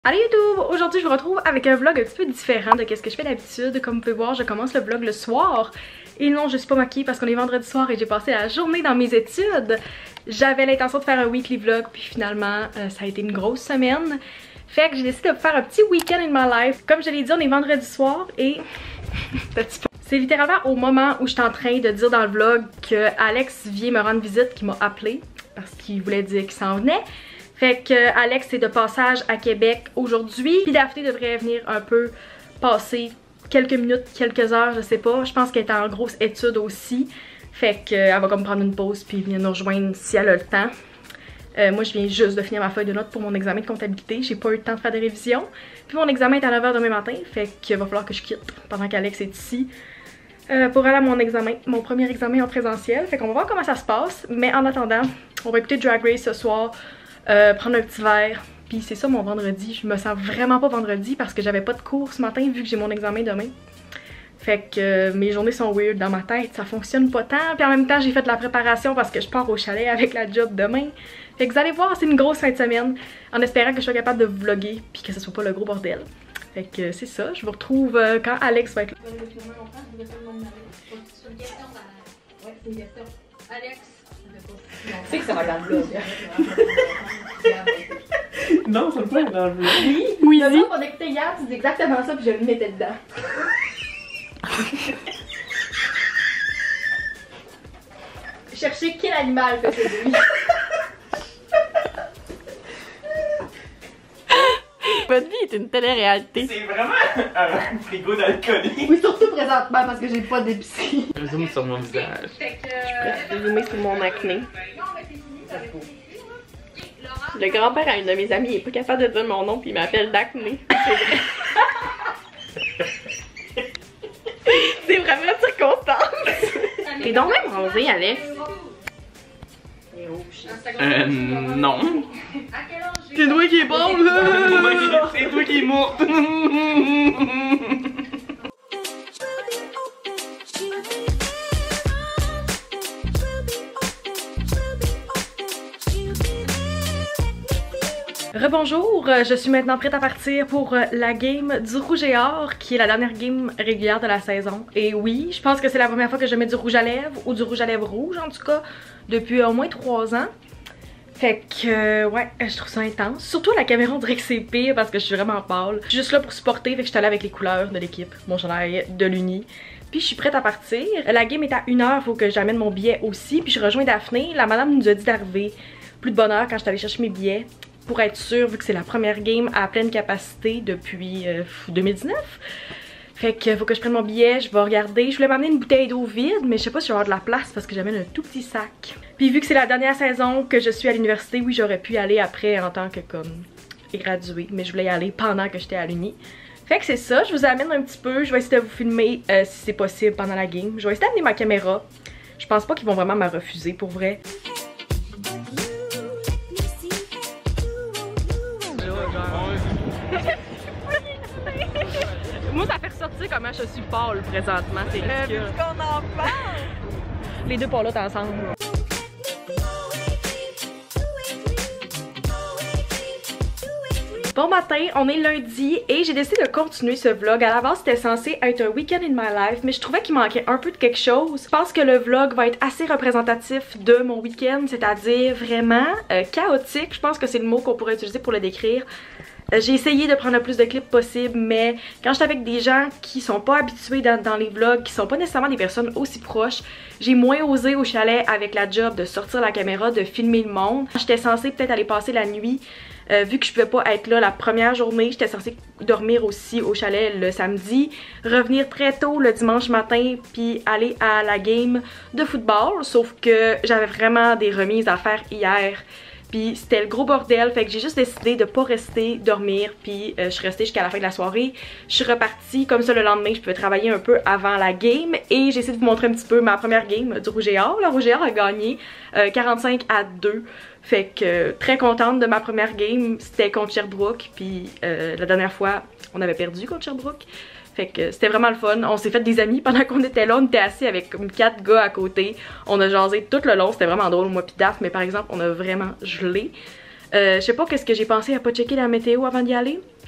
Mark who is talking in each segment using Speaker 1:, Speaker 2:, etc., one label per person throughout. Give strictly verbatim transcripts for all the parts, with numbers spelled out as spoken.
Speaker 1: Allez YouTube! Aujourd'hui je vous retrouve avec un vlog un petit peu différent de ce que je fais d'habitude. Comme vous pouvez voir, je commence le vlog le soir. Et non, je suis pas maquillée parce qu'on est vendredi soir et j'ai passé la journée dans mes études. J'avais l'intention de faire un weekly vlog, puis finalement euh, ça a été une grosse semaine. Fait que j'ai décidé de faire un petit week-end in my life. Comme je l'ai dit, on est vendredi soir et... c'est littéralement au moment où je suis en train de dire dans le vlog que Alex vient me rendre visite, qui m'a appelé parce qu'il voulait dire qu'il s'en venait. Fait que Alex est de passage à Québec aujourd'hui. Puis Daphné devrait venir un peu passer quelques minutes, quelques heures, je sais pas. Je pense qu'elle est en grosse étude aussi. Fait qu'elle va comme prendre une pause puis venir nous rejoindre si elle a le temps. Euh, moi je viens juste de finir ma feuille de notes pour mon examen de comptabilité. J'ai pas eu le temps de faire des révisions. Puis mon examen est à neuf heures demain matin. Fait qu'il va falloir que je quitte pendant qu'Alex est ici. Euh, pour aller à mon examen, mon premier examen en présentiel. Fait qu'on va voir comment ça se passe. Mais en attendant, on va écouter Drag Race ce soir. Euh, prendre un petit verre, puis c'est ça mon vendredi. Je me sens vraiment pas vendredi parce que j'avais pas de cours ce matin vu que j'ai mon examen demain. Fait que euh, mes journées sont weird dans ma tête, ça fonctionne pas tant. Puis en même temps j'ai fait de la préparation parce que je pars au chalet avec la job demain. Fait que vous allez voir, c'est une grosse fin de semaine en espérant que je sois capable de vlogger puis que ce soit pas le gros bordel. Fait que euh, c'est ça, je vous retrouve euh, quand Alex va être là. Alex.
Speaker 2: Tu sais que ça va dans le vlog.
Speaker 3: Non, ça peut être dans le vlog.
Speaker 2: Oui,
Speaker 1: oui.
Speaker 2: Le vlog qu'on écoutait hier, tu dis exactement ça, puis je le mettais dedans. Chercher quel animal fait ce bruit.
Speaker 1: Votre vie est une télé-réalité.
Speaker 3: C'est vraiment un frigo d'alcoolique.
Speaker 2: Oui, surtout présentement parce que j'ai pas d'épicerie.
Speaker 3: Je zoome sur mon visage.
Speaker 2: Fait que.
Speaker 1: Je vais zoomer sur mon acné. Le grand-père à une de mes amies, il est pas capable de dire mon nom puis il m'appelle d'acné. C'est vraiment circonstance. T'es donc même bronzé, Alex.
Speaker 3: Euh, non.
Speaker 1: C'est toi qui est bon là.
Speaker 3: C'est toi qui est morte.
Speaker 1: Rebonjour, je suis maintenant prête à partir pour la game du rouge et or, qui est la dernière game régulière de la saison. Et oui, je pense que c'est la première fois que je mets du rouge à lèvres, ou du rouge à lèvres rouge en tout cas, depuis au moins trois ans. Fait que, euh, ouais, je trouve ça intense. Surtout à la caméra, on dirait que c'est pire parce que je suis vraiment pâle. Je suis juste là pour supporter, fait que je suis allée avec les couleurs de l'équipe, mon chandail de l'Uni. Puis je suis prête à partir. La game est à une heure, faut que j'amène mon billet aussi. Puis je rejoins Daphné. La madame nous a dit d'arriver plus de bonne heure quand je suis allée chercher mes billets. Pour être sûre, vu que c'est la première game à pleine capacité depuis euh, deux mille dix-neuf. Fait que faut que je prenne mon billet, je vais regarder. Je voulais m'amener une bouteille d'eau vide, mais je sais pas si je vais avoir de la place parce que j'amène un tout petit sac. Puis vu que c'est la dernière saison que je suis à l'université, oui, j'aurais pu y aller après en tant que comme graduée, mais je voulais y aller pendant que j'étais à l'uni. Fait que c'est ça, je vous amène un petit peu, je vais essayer de vous filmer euh, si c'est possible pendant la game. Je vais essayer d'amener ma caméra. Je pense pas qu'ils vont vraiment me refuser pour vrai. Moi ça fait ressortir comment je suis pâle présentement, c'est ridicule.
Speaker 2: Euh, qu'on en parle.
Speaker 1: Les deux pâlottes ensemble. Bon matin, on est lundi et j'ai décidé de continuer ce vlog. À la base c'était censé être un weekend in my life, mais je trouvais qu'il manquait un peu de quelque chose. Je pense que le vlog va être assez représentatif de mon week-end, c'est-à-dire vraiment euh, chaotique. Je pense que c'est le mot qu'on pourrait utiliser pour le décrire. J'ai essayé de prendre le plus de clips possible, mais quand j'étais avec des gens qui sont pas habitués dans, dans les vlogs, qui sont pas nécessairement des personnes aussi proches, j'ai moins osé au chalet avec la job de sortir la caméra, de filmer le monde. J'étais censée peut-être aller passer la nuit, euh, vu que je pouvais pas être là la première journée, j'étais censée dormir aussi au chalet le samedi, revenir très tôt le dimanche matin, puis aller à la game de football, sauf que j'avais vraiment des remises à faire hier. Puis c'était le gros bordel, fait que j'ai juste décidé de pas rester dormir, puis euh, je suis restée jusqu'à la fin de la soirée. Je suis repartie, comme ça le lendemain je pouvais travailler un peu avant la game, et j'ai essayé de vous montrer un petit peu ma première game du rouge et or. Le rouge et or a gagné euh, quarante-cinq à deux, fait que euh, très contente de ma première game. C'était contre Sherbrooke, puis euh, la dernière fois on avait perdu contre Sherbrooke. Fait que c'était vraiment le fun. On s'est fait des amis pendant qu'on était là. On était assis avec comme quatre gars à côté. On a jasé tout le long. C'était vraiment drôle, moi pis Daph. Mais par exemple, on a vraiment gelé. Euh, je sais pas qu'est-ce que j'ai pensé à pas checker la météo avant d'y aller.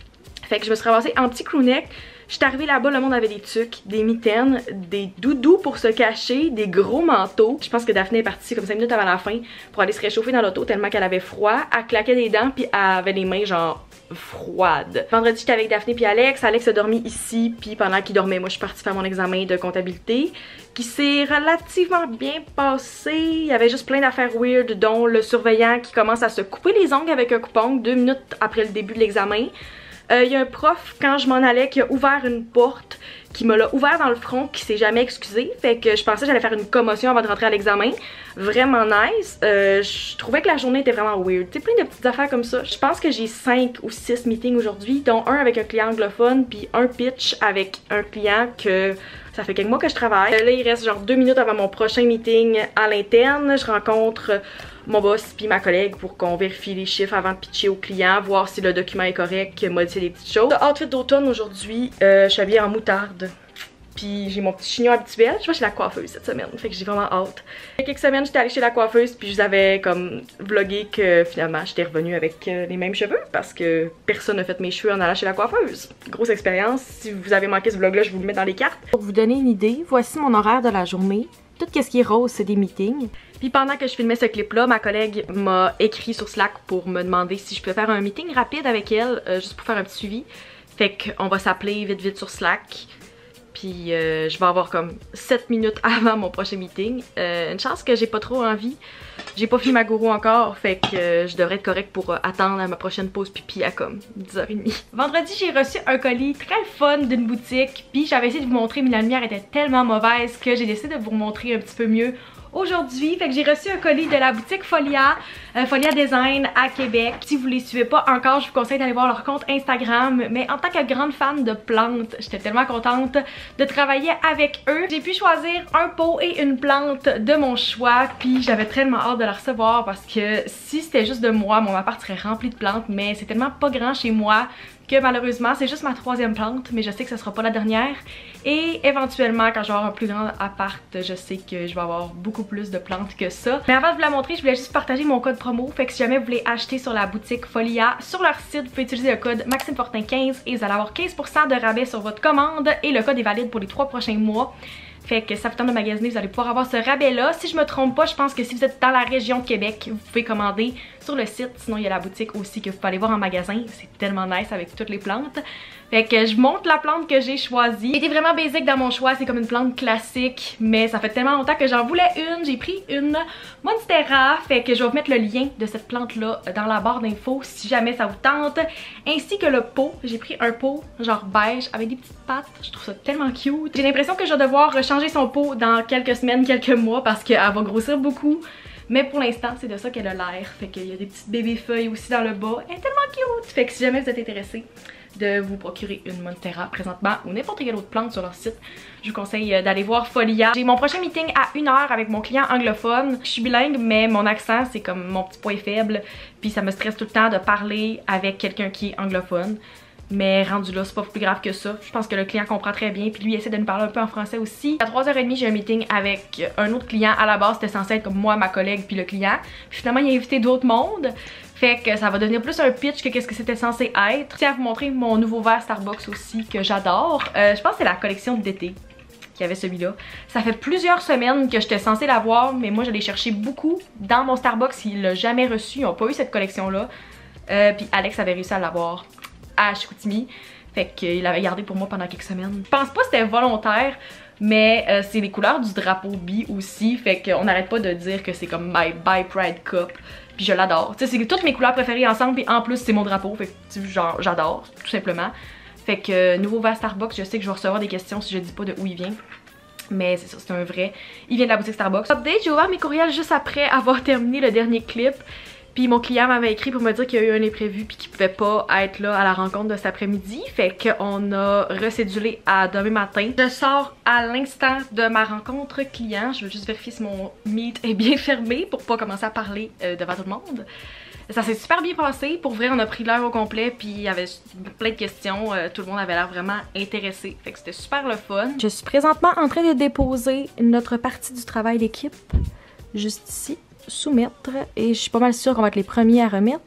Speaker 1: Fait que je me suis ramassée en petit crewneck. Je suis arrivée là-bas, le monde avait des tucs, des mitaines, des doudous pour se cacher, des gros manteaux. Je pense que Daphné est partie comme cinq minutes avant la fin pour aller se réchauffer dans l'auto tellement qu'elle avait froid. Elle claquait des dents puis elle avait les mains genre froides. Vendredi, j'étais avec Daphné puis Alex. Alex a dormi ici puis pendant qu'il dormait, moi je suis partie faire mon examen de comptabilité qui s'est relativement bien passé. Il y avait juste plein d'affaires weird, dont le surveillant qui commence à se couper les ongles avec un coupon deux minutes après le début de l'examen. Il euh, y a un prof, quand je m'en allais, qui a ouvert une porte, qui me l'a ouvert dans le front, qui s'est jamais excusé. Fait que je pensais que j'allais faire une commotion avant de rentrer à l'examen. Vraiment nice. Euh, je trouvais que la journée était vraiment weird. Tu sais, plein de petites affaires comme ça. Je pense que j'ai cinq ou six meetings aujourd'hui, dont un avec un client anglophone, puis un pitch avec un client que ça fait quelques mois que je travaille. Euh, là, il reste genre deux minutes avant mon prochain meeting à l'interne. Je rencontre mon boss puis ma collègue pour qu'on vérifie les chiffres avant de pitcher au client, voir si le document est correct, modifier des petites choses. Outfit d'automne aujourd'hui, euh, je suis habillée en moutarde. Puis j'ai mon petit chignon habituel. Je vais chez la coiffeuse cette semaine, fait que j'ai vraiment hâte. Il y a quelques semaines, j'étais allée chez la coiffeuse puis je vous avais comme vlogué que finalement j'étais revenue avec euh, les mêmes cheveux parce que personne n'a fait mes cheveux en allant chez la coiffeuse. Grosse expérience. Si vous avez manqué ce vlog là, je vous le mets dans les cartes. Pour vous donner une idée, voici mon horaire de la journée. Tout ce qui est rose, c'est des meetings. Puis pendant que je filmais ce clip-là, ma collègue m'a écrit sur Slack pour me demander si je pouvais faire un meeting rapide avec elle, euh, juste pour faire un petit suivi. Fait qu'on va s'appeler vite vite sur Slack. Puis euh, je vais avoir comme sept minutes avant mon prochain meeting. Euh, une chance que j'ai pas trop envie. J'ai pas fini ma gourou encore, fait que euh, je devrais être correcte pour euh, attendre à ma prochaine pause pipi à comme dix heures trente. Vendredi, j'ai reçu un colis très fun d'une boutique. Puis j'avais essayé de vous montrer, mais la lumière était tellement mauvaise que j'ai décidé de vous montrer un petit peu mieux aujourd'hui. Fait que j'ai reçu un colis de la boutique Folia, euh, Folia Design à Québec. Si vous les suivez pas encore, je vous conseille d'aller voir leur compte Instagram. Mais en tant que grande fan de plantes, j'étais tellement contente de travailler avec eux. J'ai pu choisir un pot et une plante de mon choix. Puis j'avais tellement hâte de la recevoir parce que si c'était juste de moi, mon appart serait rempli de plantes. Mais c'est tellement pas grand chez moi que malheureusement c'est juste ma troisième plante, mais je sais que ce sera pas la dernière. Et éventuellement quand je vais avoir un plus grand appart, je sais que je vais avoir beaucoup plus de plantes que ça. Mais avant de vous la montrer, je voulais juste partager mon code promo. Fait que si jamais vous voulez acheter sur la boutique Folia, sur leur site, vous pouvez utiliser le code Maxime Fortin quinze et vous allez avoir quinze pour cent de rabais sur votre commande. Et le code est valide pour les trois prochains mois. Fait que ça vous tente de magasiner, vous allez pouvoir avoir ce rabais-là. Si je me trompe pas, je pense que si vous êtes dans la région de Québec, vous pouvez commander sur le site. Sinon, il y a la boutique aussi que vous pouvez aller voir en magasin. C'est tellement nice avec toutes les plantes. Fait que je montre la plante que j'ai choisie. Elle était vraiment basique dans mon choix, c'est comme une plante classique, mais ça fait tellement longtemps que j'en voulais une. J'ai pris une Monstera, fait que je vais vous mettre le lien de cette plante-là dans la barre d'infos si jamais ça vous tente. Ainsi que le pot. J'ai pris un pot genre beige avec des petites pattes. Je trouve ça tellement cute. J'ai l'impression que je vais devoir changer son pot dans quelques semaines, quelques mois parce qu'elle va grossir beaucoup. Mais pour l'instant, c'est de ça qu'elle a l'air. Fait qu'il y a des petites bébés feuilles aussi dans le bas. Elle est tellement cute! Fait que si jamais vous êtes intéressé de vous procurer une Monstera présentement ou n'importe quelle autre plante sur leur site, je vous conseille d'aller voir Folia. J'ai mon prochain meeting à une heure avec mon client anglophone. Je suis bilingue, mais mon accent, c'est comme mon petit point faible. Puis ça me stresse tout le temps de parler avec quelqu'un qui est anglophone. Mais rendu là, c'est pas plus grave que ça. Je pense que le client comprend très bien. Puis lui, il essaie de me parler un peu en français aussi. À trois heures trente, j'ai un meeting avec un autre client. À la base, c'était censé être comme moi, ma collègue, puis le client. Puis finalement, il a invité d'autres mondes. Fait que ça va devenir plus un pitch que qu'est-ce que c'était censé être. Je tiens à vous montrer mon nouveau verre Starbucks aussi, que j'adore. Euh, je pense que c'est la collection d'été qu'il y avait celui-là. Ça fait plusieurs semaines que j'étais censée l'avoir, mais moi, je l'ai cherché beaucoup dans mon Starbucks. Il l'a jamais reçu. Ils n'ont pas eu cette collection-là. Euh, puis Alex avait réussi à l'avoir à Chicoutimi, fait qu'il l'avait gardé pour moi pendant quelques semaines. Je pense pas que c'était volontaire, mais euh, c'est les couleurs du drapeau bi aussi, fait qu'on n'arrête pas de dire que c'est comme my by Pride Cup, puis je l'adore. Tu sais, c'est toutes mes couleurs préférées ensemble, puis en plus c'est mon drapeau, fait que genre j'adore, tout simplement. Fait que euh, nouveau verre Starbucks, je sais que je vais recevoir des questions si je dis pas de où il vient. Mais c'est ça, c'est un vrai. Il vient de la boutique Starbucks. Update, j'ai ouvert mes courriels juste après avoir terminé le dernier clip. Puis mon client m'avait écrit pour me dire qu'il y a eu un imprévu puis qu'il pouvait pas être là à la rencontre de cet après-midi. Fait qu'on a recédulé à demain matin. Je sors à l'instant de ma rencontre client. Je veux juste vérifier si mon meet est bien fermé pour pas commencer à parler euh, devant tout le monde. Ça s'est super bien passé. Pour vrai, on a pris l'heure au complet puis il y avait plein de questions. Euh, tout le monde avait l'air vraiment intéressé. Fait que c'était super le fun. Je suis présentement en train de déposer notre partie du travail d'équipe. Juste ici. Soumettre et je suis pas mal sûre qu'on va être les premiers à remettre.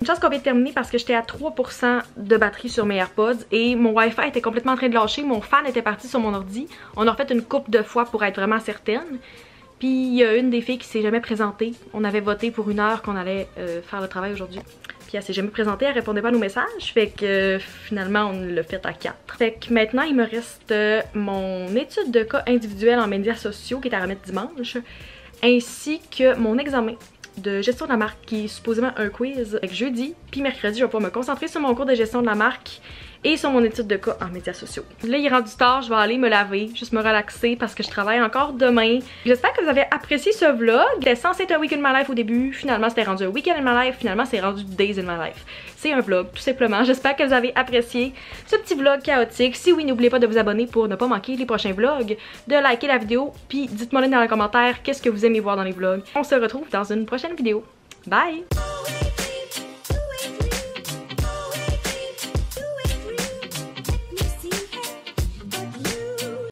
Speaker 1: Une chance qu'on vient de terminer parce que j'étais à trois pour cent de batterie sur mes AirPods et mon Wi-Fi était complètement en train de lâcher. Mon fan était parti sur mon ordi. On a refait une couple de fois pour être vraiment certaine. Puis il y a une des filles qui s'est jamais présentée. On avait voté pour une heure qu'on allait euh, faire le travail aujourd'hui. Puis elle s'est jamais présentée, elle répondait pas à nos messages. Fait que euh, finalement on l'a fait à quatre. Fait que maintenant il me reste euh, mon étude de cas individuelle en médias sociaux qui est à remettre dimanche. Ainsi que mon examen de gestion de la marque qui est supposément un quiz avec jeudi, puis mercredi je vais pouvoir me concentrer sur mon cours de gestion de la marque et sur mon étude de cas en médias sociaux. Là il est rendu tard, je vais aller me laver, juste me relaxer parce que je travaille encore demain. J'espère que vous avez apprécié ce vlog. C'était censé être un week in my life au début, finalement c'était rendu un weekend in my life, finalement c'est rendu days in my life. C'est un vlog tout simplement, j'espère que vous avez apprécié ce petit vlog chaotique. Si oui, n'oubliez pas de vous abonner pour ne pas manquer les prochains vlogs, de liker la vidéo, puis dites-moi dans les commentaires qu'est-ce que vous aimez voir dans les vlogs. On se retrouve dans une prochaine vidéo. Bye!